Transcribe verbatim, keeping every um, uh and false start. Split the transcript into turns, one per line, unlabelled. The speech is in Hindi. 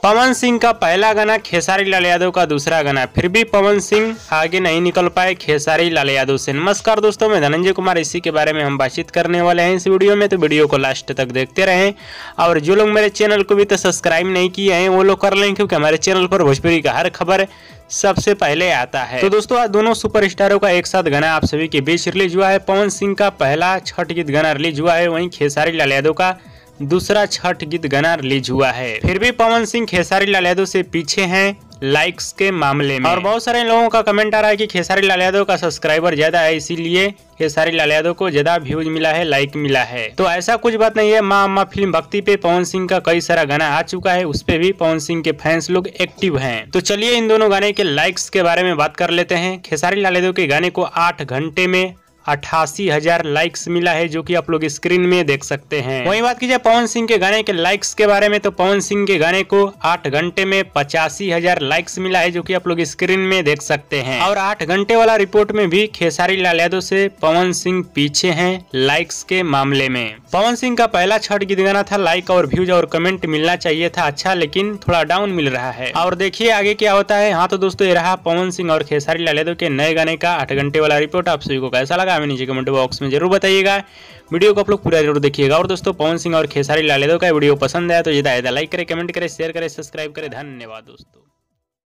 पवन सिंह का पहला गाना, खेसारी लाल यादव का दूसरा गाना, फिर भी पवन सिंह आगे नहीं निकल पाए खेसारी लाल यादव से। नमस्कार दोस्तों, मैं धनंजय कुमार, इसी के बारे में हम बातचीत करने वाले हैं इस वीडियो में, तो वीडियो को लास्ट तक देखते रहें। और जो लोग मेरे चैनल को भी तो सब्सक्राइब नहीं किए हैं वो लोग कर लें, क्योंकि हमारे चैनल पर भोजपुरी का हर खबर सबसे पहले आता है। तो दोस्तों, आज दोनों सुपरस्टारों का एक साथ गाना आप सभी के बीच रिलीज हुआ है। पवन सिंह का पहला छठ गीत गाना रिलीज हुआ है, वहीं खेसारी लाल यादव का दूसरा छठ गीत गाना रिलीज हुआ है। फिर भी पवन सिंह खेसारी लाल यादव से पीछे हैं लाइक्स के मामले में। और बहुत सारे लोगों का कमेंट आ रहा है कि खेसारी लाल यादव का सब्सक्राइबर ज्यादा है, इसीलिए खेसारी लाल यादव को ज्यादा व्यूज मिला है, लाइक मिला है। तो ऐसा कुछ बात नहीं है। माँ अम्मा फिल्म भक्ति पे पवन सिंह का कई सारा गाना आ चुका है, उस पे भी पवन सिंह के फैंस लोग एक्टिव हैं। तो चलिए इन दोनों गाने के लाइक्स के बारे में बात कर लेते हैं। खेसारी लाल यादव के गाने को आठ घंटे में अट्ठासी हजार लाइक्स मिला है, जो कि आप लोग स्क्रीन में देख सकते हैं। वही बात कीजिए पवन सिंह के गाने के लाइक्स के बारे में, तो पवन सिंह के गाने को आठ घंटे में पचासी हजार लाइक्स मिला है, जो कि आप लोग स्क्रीन में देख सकते हैं। और आठ घंटे वाला रिपोर्ट में भी खेसारी लाल यादव से पवन सिंह पीछे हैं लाइक्स के मामले में। पवन सिंह का पहला छठ गीत गाना था, लाइक और व्यूज और कमेंट मिलना चाहिए था अच्छा, लेकिन थोड़ा डाउन मिल रहा है। और देखिए आगे क्या होता है। हाँ तो दोस्तों, ये रहा पवन सिंह और खेसारी लाल यादव के नए गाने का आठ घंटे वाला रिपोर्ट। आप सभी को कैसा लगा हमें नीचे कमेंट बॉक्स में जरूर बताइएगा। वीडियो को आप लोग पूरा जरूर देखिएगा। और दोस्तों, पवन सिंह और खेसारी लाल यादव का वीडियो पसंद आया तो ज्यादा ज्यादा लाइक करें, कमेंट करें, शेयर करें, सब्सक्राइब करें। धन्यवाद दोस्तों।